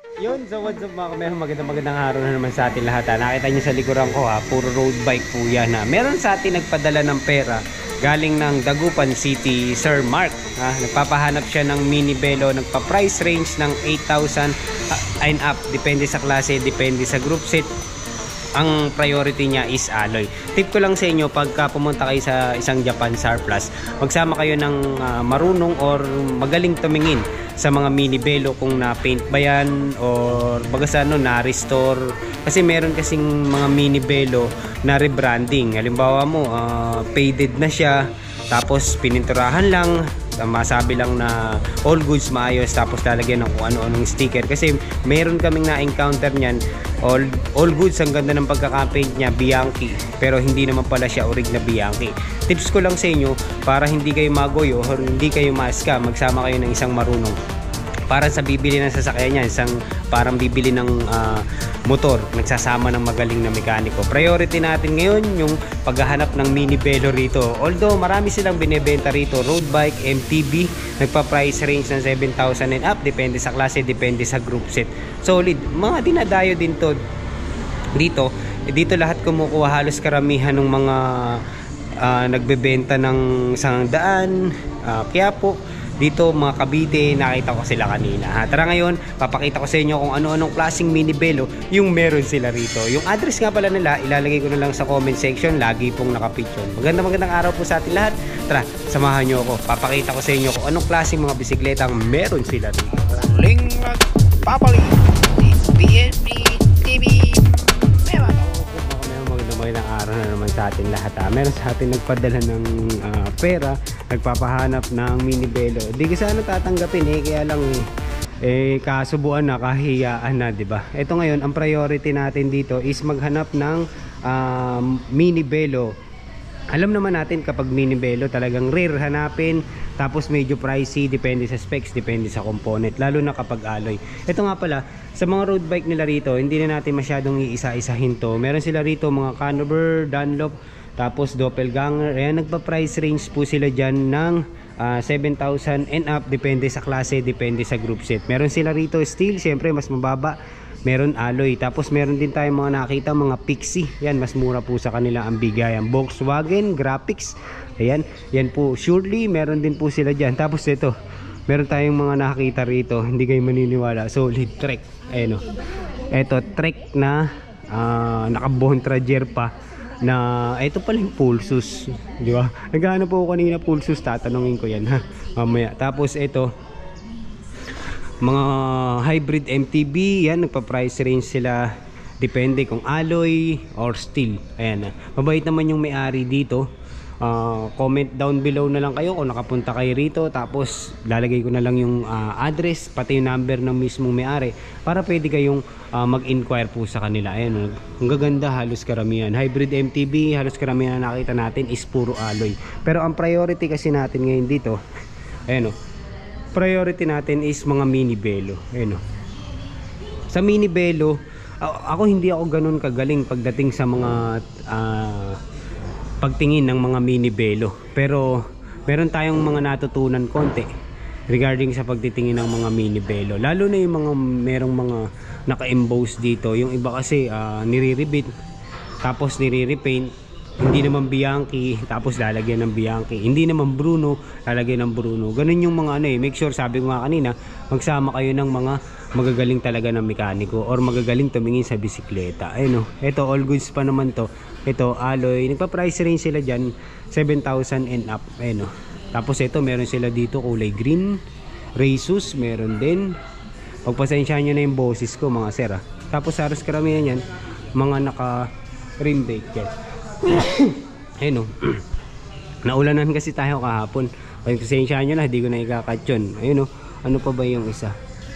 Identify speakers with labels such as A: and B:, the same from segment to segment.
A: Yun, so what's up mga kamero, magandang araw na naman sa atin lahat ha. Nakita nyo sa likuran ko ha, puro road bike po yan ha. Meron sa atin nagpadala ng pera galing ng Dagupan City, Sir Mark ha. Nagpapahanap siya ng mini Velo, nagpa-price range ng 8,000 and up. Depende sa klase, depende sa group set. Ang priority niya is alloy. Tip ko lang sa inyo, pagka pumunta kayo sa isang Japan SAR Plus, magsama kayo ng marunong or magaling tumingin sa mga mini Velo kung na-paint ba yan or baga sa ano, na-restore. Kasi meron kasing mga mini Velo na rebranding. Halimbawa mo, faded na siya, tapos pininturahan lang, masabi lang na all goods maayos, tapos lalagyan ng kung ano-anong sticker. Kasi meron kaming na-encounter niyan, all goods, ang ganda ng pagkaka-paint niya, Bianchi, pero hindi naman pala siya orig na Bianchi. Tips ko lang sa inyo, para hindi kayo magoyo or hindi kayo ma-scam, magsama kayo ng isang marunong. Para sa bibili ng sasakyan niya, isang parang bibili ng motor, nagsasama ng magaling na mekaniko. Priority natin ngayon yung paghahanap ng mini Velo rito. Although marami silang binebenta rito, road bike, MTB, nagpa-price range ng 7,000 and up, depende sa klase, depende sa group set. Solid, mga dinadayo din to dito. Dito lahat kumukuha, halos karamihan ng mga nagbebenta ng 100, Quiapo. Dito mga Cavite, nakita ko sila kanina ha. Tara ngayon, papakita ko sa inyo kung ano-anong klaseng mini Velo yung meron sila rito. Yung address nga pala nila, ilalagay ko na lang sa comment section, lagi pong nakapicture. Magandang araw po sa atin lahat. Tara, samahan nyo ako. Papakita ko sa inyo kung anong klaseng mga bisikleta ang meron sila rito.
B: Muling nagpapali is PNP TV.
A: Magandang araw na naman sa atin lahat ha. Meron sa atin nagpadala ng pera, nagpapahanap ng mini Velo. Di ko sana tatanggapin kaya lang kasubuan na, kahiyaan na, di ba? Ito ngayon, ang priority natin dito is maghanap ng mini Velo. Alam naman natin kapag mini Velo talagang rare hanapin, tapos medyo pricey, depende sa specs, depende sa component, lalo na kapag alloy. Ito nga pala, sa mga road bike nila rito, hindi na natin masyadong iisa-isahin to. Meron sila rito mga Canover, Dunlop, tapos Doppelganger. Ayan, nagpa-price range po sila dyan ng 7,000 and up, depende sa klase, depende sa group set. Meron sila rito steel, syempre mas mababa. Meron alloy, tapos meron din tayong mga nakita mga Pixie, yan mas mura po sa kanila ang bigayan. Volkswagen Graphics, ayan, yan po surely meron din po sila dyan. Tapos ito, meron tayong mga nakakita rito, hindi kayo maniniwala, solid Trek. Ayan o, ito Trek na naka-Bontrager pa, na ito pala yung Pulsus, di ba? Naghahanap po ako kanina Pulsus, tatanungin ko yan ha mamaya. Tapos ito mga hybrid MTB, yan nagpa-price range sila, depende kung alloy or steel. Ayan, mabait naman yung may-ari dito. Comment down below na lang kayo kung nakapunta kayo rito, tapos lalagay ko na lang yung address, pati yung number ng mismong may-ari, para pwede kayong mag-inquire po sa kanila. Ayan, ang gaganda, halos karamihan hybrid MTB, halos karamihan na nakita natin is puro alloy. Pero ang priority kasi natin ngayon dito, ayan o, priority natin is mga mini Velo. Ayun o. Sa mini Velo, ako hindi ako ganun kagaling pagdating sa mga pagtingin ng mga mini Velo. Pero meron tayong mga natutunan konti regarding sa pagtitingin ng mga mini Velo. Lalo na yung mga merong mga naka-emboss dito. Yung iba kasi nire-rebit, tapos nire-repaint. Hindi naman Bianchi, tapos lalagyan ng Bianchi. Hindi naman Bruno, lalagyan ng Bruno. Ganun yung mga ano make sure, sabi ko nga kanina, magsama kayo ng mga magagaling talaga ng mekaniko or magagaling tumingin sa bisikleta. Ayun o, ito all goods pa naman to. Ito alloy, nagpa-price range sila dyan 7,000 and up. Ayun o. Tapos ito, meron sila dito kulay green, Raysus, meron din. Pagpasensyahan nyo na yung boses ko mga sir ha. Tapos halos karamihan yan, mga naka rim brake yan. Ayun o. Naulanan kasi tayo kahapon. Pasensyahan nyo na, hindi ko na ikakat yun. Ayun o. Ano pa ba yung isa?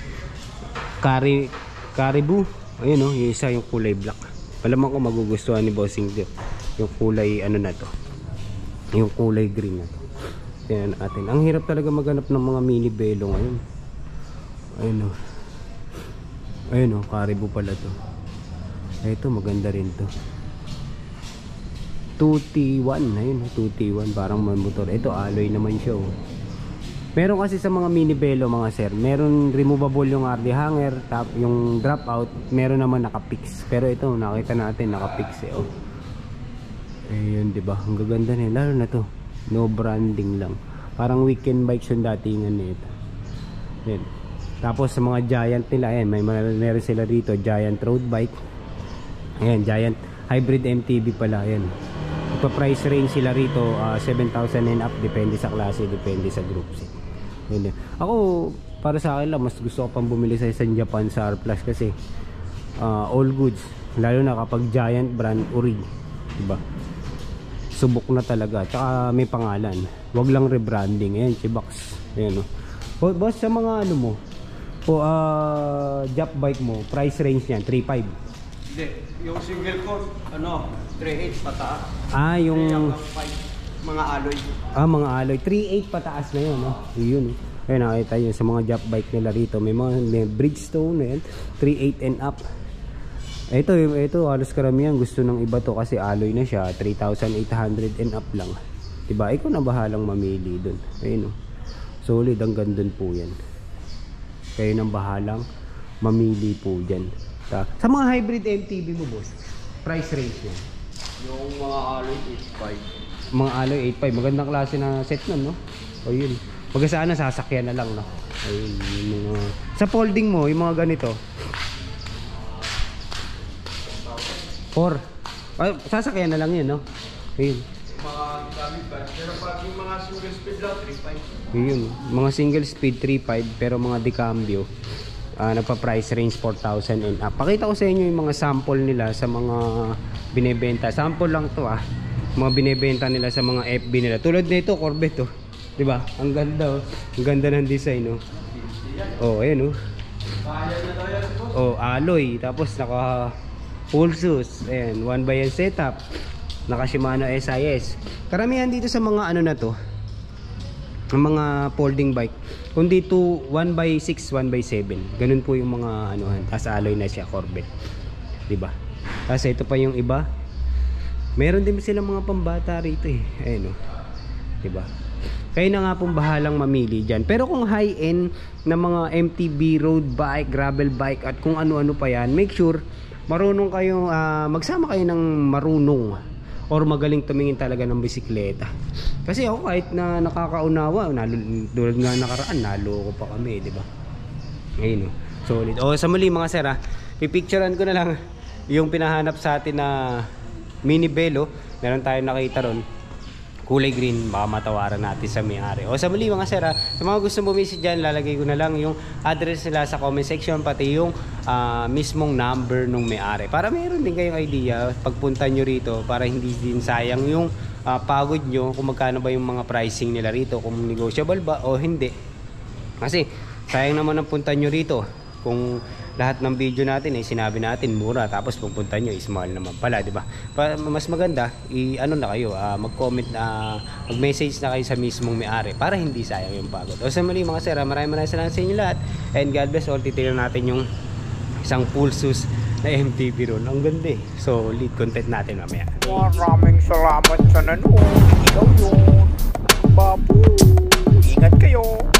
A: Caribou. Ayun o. Yung isa yung kulay black. Palaman ko magugustuhan ni Bossing Dio. Yung kulay ano na to. Yung kulay green na to. Tingnan natin. Ang hirap talaga maghanap ng mga mini Velo ngayon. Ayun o. Ayun o. Caribou pala to. Ito maganda rin to. 2T1, ayun 2T1, parang may motor. Ito alloy naman siya oh. Meron kasi sa mga mini Velo mga sir, meron removable yung RD hanger, yung drop out, meron naman naka-fix. Pero ito nakita natin naka-fix eh. Oh. Ayun, 'di ba? Ang gaganda nila, lalo na to. No branding lang. Parang weekend bikes yung datingan nito. Yan. Tapos sa mga Giant nila, ayan, meron sila dito, Giant road bike. Ayan, Giant hybrid MTB pala, ayan. Ipa-price range sila rito 7,000 and up, depende sa klase, depende sa group set. Yun. Ako, para sa akin lang, mas gusto ko pang bumili sa isang Japan sa R Plus kasi all goods, lalo na kapag Giant brand ori, diba? Subok na talaga, tsaka may pangalan, wag lang rebranding. Ayan, Chibox. Ayan, no? Boss, sa mga ano mo Jap bike mo, price range niyan 3.5?
B: Hindi, yung single core, 3.8 pataas.
A: Yung
B: mga alloy.
A: Mga alloy 3.8 pataas na yun, no? Yun, ayun, nakita yun sa mga Jap bike nila rito. May Bridgestone, ayan, 3.8 and up. Ito halos karamihan gusto ng iba to kasi alloy na siya, 3,800 and up lang, diba? Ikaw na bahalang mamili dun. Ayun, no? Solid, ang gandun po yan. Kayo nang bahalang mamili po dyan. Sa mga hybrid MTB mo, boss, price range niya?
B: Yung mga alloy 8.5.
A: Mga alloy 8.5, magandang klase na set nun, no? O yun, pagka sana sasakyan na lang, no? Ayun, yung mga... Sa folding mo, yung mga ganito 4. Sasakyan na lang yun, no? Ayun,
B: Mga gamit ba? Pero pag yung mga single speed lang, 3.5.
A: yun, mga single speed 3.5, pero mga decambio nagpa-price range 4,000 and up. Pakita ko sa inyo yung mga sample nila sa mga binebenta. Sample lang to, mga binebenta nila sa mga FB nila. Tulad nito, Corvette, oh. 'Di ba? Ang ganda, oh. Ang ganda ng design, oh. Oh, ayan, oh. Oh, alloy, tapos naka full shoes. Ayan, 1x1 setup. Naka Shimano SIS. Karamihan dito sa mga ano na to, ang mga folding bike, kundi 1x6, 1x7. Ganun po yung mga anuhan. Tapos alloy na siya, Corvette. 'Di ba? Tapos ito pa yung iba. Meron din sila mga pambata rito eh. Ayun, oh. 'Di ba? Kayo na nga pong bahalang mamili diyan. Pero kung high-end na mga MTB road bike, gravel bike at kung ano-ano pa 'yan, make sure marunong kayo, magsama kayo ng marunong or magaling tumingin talaga ng bisikleta. Kasi ako kahit na nakakaunawa, tulad nga nakaraan, naloko pa kami, di ba? Ayun, solid. Sa muli mga sir, pipicturean ko na lang yung pinahanap sa atin na mini Velo. Meron tayong nakita ron, kulay green, baka matawaran natin sa may-ari. Sa muli mga sir, sa mga gusto bumisit dyan, lalagay ko na lang yung address nila sa comment section, pati yung mismong number nung may-ari, para meron din kayong idea pagpunta nyo rito, para hindi din sayang yung pagod nyo kung magkano ba yung mga pricing nila rito, kung negotiable ba o hindi. Kasi sayang naman ang punta nyo rito kung lahat ng video natin sinabi natin mura, tapos pupunta nyo is mahal naman pala, di ba? Mas maganda ano na kayo, mag-comment, mag-message na kayo sa mismong may-ari para hindi sayang yung pagod. Sa muli mga sir, maraming salamat sa inyo lahat, and God bless all. Titignan natin yung isang full shoes na MTB ron. Ang ganda, so lead content natin mamaya.
B: Maraming salamat sa nanood. Ikaw yun. Babu. Ingat kayo.